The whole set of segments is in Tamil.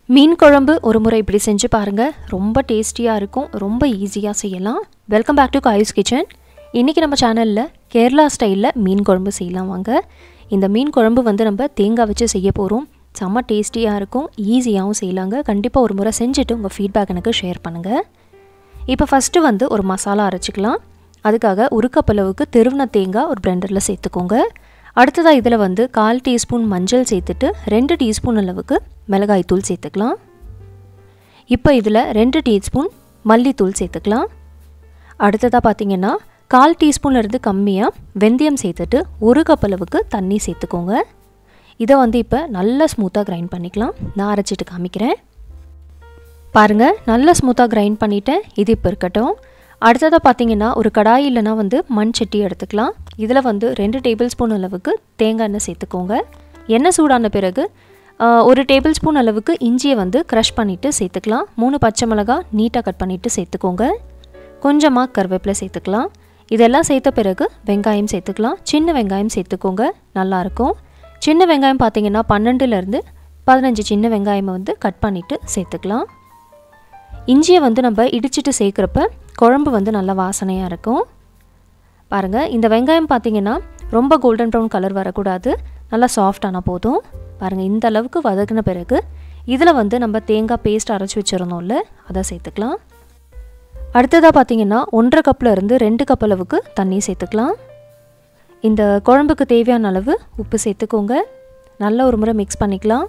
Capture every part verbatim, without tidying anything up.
மீன் குழம்பு ஒரு முறை இப்படி செஞ்சு பாருங்க. ரொம்ப டேஸ்டியா இருக்கும். ரொம்ப ஈஸியா செய்யலாம். வெல்கம் பேக் டு காயூஸ் கிச்சன். இன்னைக்கு நம்ம சேனல்ல கேரளா ஸ்டைல்ல மீன் குழம்பு செய்யலாம் வாங்க. இந்த மீன் குழம்பு வந்து நம்ம தேங்காய் வச்சு செய்ய போறோம். செம்ம டேஸ்டியா இருக்கும். ஈஸியாவும் செய்யலாங்க. கண்டிப்பா ஒரு முறை செஞ்சுட்டு உங்க ஃபீட்பேக் எனக்கு ஷேர் பண்ணுங்க. இப்போ ஃபர்ஸ்ட் வந்து ஒரு மசாலா அரைச்சுக்கலாம். அதுக்காக ஒரு கப் அளவுக்கு திருவன தேங்காய் ஒரு பிளெண்டர்ல சேர்த்துக்கோங்க. அடுத்ததாக இதில் வந்து கால் டீஸ்பூன் மஞ்சள் சேர்த்துட்டு ரெண்டு டீஸ்பூன் அளவுக்கு மிளகாய் தூள் சேர்த்துக்கலாம். இப்போ இதில் ரெண்டு டீஸ்பூன் மல்லித்தூள் சேர்த்துக்கலாம். அடுத்ததாக பார்த்திங்கன்னா கால் டீஸ்பூன்லேருந்து கம்மியாக வெந்தயம் சேர்த்துட்டு ஒரு கப் அளவுக்கு தண்ணி சேர்த்துக்கோங்க. இதை வந்து இப்போ நல்லா ஸ்மூத்தாக கிரைண்ட் பண்ணிக்கலாம். நான் அரைச்சிட்டு காமிக்கிறேன். பாருங்கள், நல்லா ஸ்மூத்தாக கிரைண்ட் பண்ணிவிட்டேன். இது இப்போ இருக்கட்டும். அடுத்ததாக பார்த்திங்கன்னா ஒரு கடாய் இல்லைனா வந்து மண் சட்டி எடுத்துக்கலாம். இதில் வந்து ரெண்டு டேபிள் ஸ்பூன் அளவுக்கு தேங்காய் எண்ணெய் சேர்த்துக்கோங்க. எண்ணெய் சூடான பிறகு ஒரு டேபிள் ஸ்பூன் அளவுக்கு இஞ்சியை வந்து க்ரஷ் பண்ணிவிட்டு சேர்த்துக்கலாம். மூணு பச்சை மிளகாய் நீட்டாக கட் பண்ணிவிட்டு சேர்த்துக்கோங்க. கொஞ்சமாக கருவேப்பிலை சேர்த்துக்கலாம். இதெல்லாம் சேர்த்த பிறகு வெங்காயம் சேர்த்துக்கலாம். சின்ன வெங்காயம் சேர்த்துக்கோங்க, நல்லாயிருக்கும். சின்ன வெங்காயம் பார்த்திங்கன்னா பன்னெண்டுலேருந்து பதினஞ்சு சின்ன வெங்காயம் வந்து கட் பண்ணிவிட்டு சேர்த்துக்கலாம். இஞ்சியை வந்து நம்ம இடிச்சிட்டு சேர்க்குறப்ப குழம்பு வந்து நல்லா வாசனையாக இருக்கும். பாருங்கள், இந்த வெங்காயம் பார்த்திங்கன்னா ரொம்ப கோல்டன் ப்ரௌன் கலர் வரக்கூடாது, நல்லா சாஃப்டான போதும். பாருங்கள், இந்த அளவுக்கு வதக்கின பிறகு இதில் வந்து நம்ம தேங்காய் பேஸ்ட் அரைச்சி வச்சுருந்தோம்ல, அதை சேர்த்துக்கலாம். அடுத்ததாக பார்த்திங்கன்னா ஒன்றரை கப்பில் இருந்து ரெண்டு கப் அளவுக்கு தண்ணி சேர்த்துக்கலாம். இந்த குழம்புக்கு தேவையான அளவு உப்பு சேர்த்துக்கோங்க. நல்லா ஒரு முறை மிக்ஸ் பண்ணிக்கலாம்.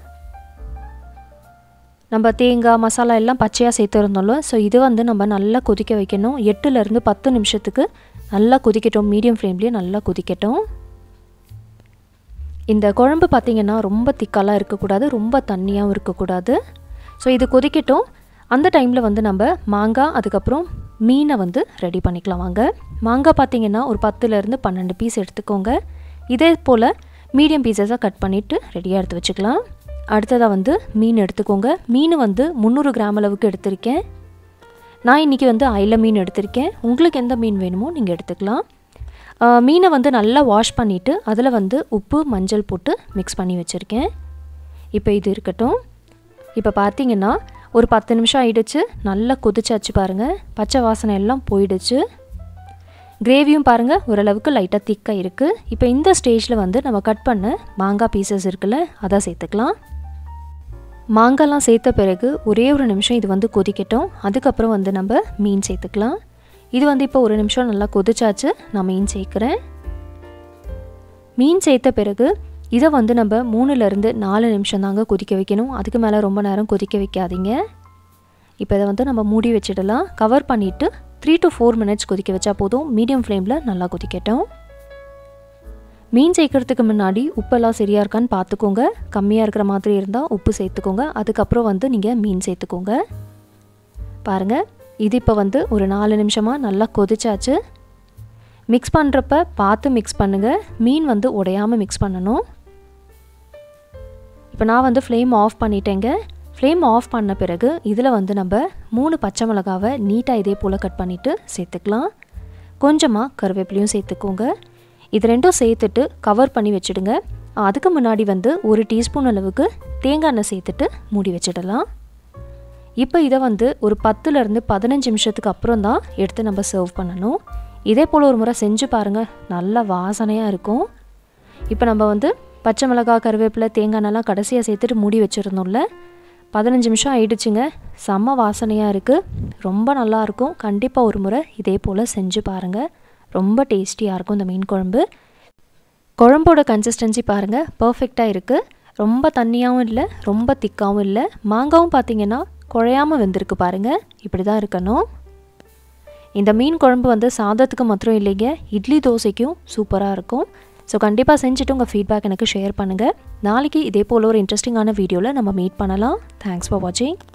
நம்ம தேங்காய் மசாலா எல்லாம் பச்சையாக சேர்த்துருந்தோம்ல, ஸோ இது வந்து நம்ம நல்லா கொதிக்க வைக்கணும். எட்டுலேருந்து பத்து நிமிஷத்துக்கு நல்லா கொதிக்கட்டும். மீடியம் ஃப்ளேம்லேயே நல்லா கொதிக்கட்டும். இந்த குழம்பு பார்த்திங்கன்னா ரொம்ப திக்காலாம் இருக்கக்கூடாது, ரொம்ப தண்ணியாகவும் இருக்கக்கூடாது. ஸோ இது கொதிக்கட்டும். அந்த டைமில் வந்து நம்ம மாங்காய் அதுக்கப்புறம் மீனை வந்து ரெடி பண்ணிக்கலாம் வாங்க. மாங்காய் பார்த்திங்கன்னா ஒரு பத்துலேருந்து பன்னெண்டு பீஸ் எடுத்துக்கோங்க. இதே போல் மீடியம் பீஸஸாக கட் பண்ணிவிட்டு ரெடியாக எடுத்து வச்சுக்கலாம். அடுத்ததாக வந்து மீன் எடுத்துக்கோங்க. மீன் வந்து முந்நூறு கிராம் அளவுக்கு எடுத்திருக்கேன். நான் இன்றைக்கி வந்து ஐல மீன் எடுத்திருக்கேன். உங்களுக்கு எந்த மீன் வேணுமோ நீங்கள் எடுத்துக்கலாம். மீனை வந்து நல்லா வாஷ் பண்ணிவிட்டு அதில் வந்து உப்பு மஞ்சள் போட்டு மிக்ஸ் பண்ணி வச்சுருக்கேன். இப்போ இது இருக்கட்டும். இப்போ பார்த்திங்கன்னா ஒரு பத்து நிமிஷம் ஆகிடுச்சு. நல்லா கொதிச்சாச்சு பாருங்கள். பச்சை வாசனை எல்லாம் போயிடுச்சு. கிரேவியும் பாருங்கள் ஓரளவுக்கு லைட்டாக திக்காக இருக்குது. இப்போ இந்த ஸ்டேஜில் வந்து நம்ம கட் பண்ண மாங்காய் பீசஸ் இருக்குல்ல, அதை சேர்த்துக்கலாம். மாங்காய்லாம் சேர்த்த பிறகு ஒரே ஒரு நிமிஷம் இது வந்து கொதிக்கட்டும். அதுக்கப்புறம் வந்து நம்ம மீன் சேர்த்துக்கலாம். இது வந்து இப்போ ஒரு நிமிஷம் நல்லா கொதிச்சாச்சு. நான் மீன் சேர்க்குறேன். மீன் சேர்த்த பிறகு இதை வந்து நம்ம மூணுலேருந்து நாலு நிமிஷம் தாங்க கொதிக்க வைக்கணும். அதுக்கு மேலே ரொம்ப நேரம் கொதிக்க வைக்காதீங்க. இப்போ இதை வந்து நம்ம மூடி வச்சிடலாம். கவர் பண்ணிவிட்டு த்ரீ டு ஃபோர் மினிட்ஸ் கொதிக்க வச்சா போதும். மீடியம் ஃப்ளேமில் நல்லா கொதிக்கட்டும். மீன் சேர்க்கறதுக்கு முன்னாடி உப்பெல்லாம் சரியாக இருக்கான்னு பார்த்துக்கோங்க. கம்மியாக இருக்கிற மாதிரி இருந்தால் உப்பு சேர்த்துக்கோங்க. அதுக்கப்புறம் வந்து நீங்கள் மீன் சேர்த்துக்கோங்க. பாருங்கள், இது இப்போ வந்து ஒரு நாலு நிமிஷமாக நல்லா கொதிச்சாச்சு. மிக்ஸ் பண்ணுறப்ப பார்த்து மிக்ஸ் பண்ணுங்கள். மீன் வந்து உடையாமல் மிக்ஸ் பண்ணணும். இப்போ நான் வந்து ஃப்ளேம் ஆஃப் பண்ணிட்டேங்க. ஃப்ளேம் ஆஃப் பண்ண பிறகு இதில் வந்து நம்ம மூணு பச்சை மிளகாவை நீட்டாக இதே போல் கட் பண்ணிவிட்டு சேர்த்துக்கலாம். கொஞ்சமாக கருவேப்பிலையும் சேர்த்துக்கோங்க. இது ரெண்டும் சேர்த்துட்டு கவர் பண்ணி வச்சுடுங்க. அதுக்கு முன்னாடி வந்து ஒரு டீஸ்பூன் அளவுக்கு தேங்காய் எண்ணெய் சேர்த்துட்டு மூடி வச்சிடலாம். இப்போ இதை வந்து ஒரு பத்துலேருந்து பதினஞ்சு நிமிஷத்துக்கு அப்புறம் தான் எடுத்து நம்ம சர்வ் பண்ணணும். இதே போல் ஒரு முறை செஞ்சு பாருங்கள், நல்ல வாசனையாக இருக்கும். இப்போ நம்ம வந்து பச்சை மிளகாய் கருவேப்பிலை தேங்காய் எண்ணெய்லாம் கடைசியாக சேர்த்துட்டு மூடி வச்சுருந்தோம்ல, பதினஞ்சு நிமிஷம் ஆயிடுச்சுங்க. செம்ம வாசனையாக இருக்குது. ரொம்ப நல்லாயிருக்கும். கண்டிப்பாக ஒரு முறை இதே போல் செஞ்சு பாருங்கள். ரொம்ப டேஸ்டியாக இருக்கும் இந்த மீன் குழம்பு. குழம்போட கன்சிஸ்டன்சி பாருங்கள், பர்ஃபெக்டாக இருக்குது. ரொம்ப தண்ணியாகவும் இல்லை, ரொம்ப திக்காகவும் இல்லை. மாங்காவும் பார்த்திங்கன்னா குழையாமல் வெந்திருக்கு பாருங்கள். இப்படி தான் இருக்கணும். இந்த மீன் குழம்பு வந்து சாதத்துக்கு மாத்திரம் இல்லைங்க, இட்லி தோசைக்கும் சூப்பராக இருக்கும். ஸோ கண்டிப்பாக செஞ்சுட்டு உங்கள் ஃபீட்பேக் எனக்கு ஷேர் பண்ணுங்கள். நாளைக்கு இதே போல் ஒரு இன்ட்ரெஸ்டிங்கான வீடியோவில் நம்ம மீட் பண்ணலாம். தேங்க்ஸ் ஃபார் வாட்சிங்.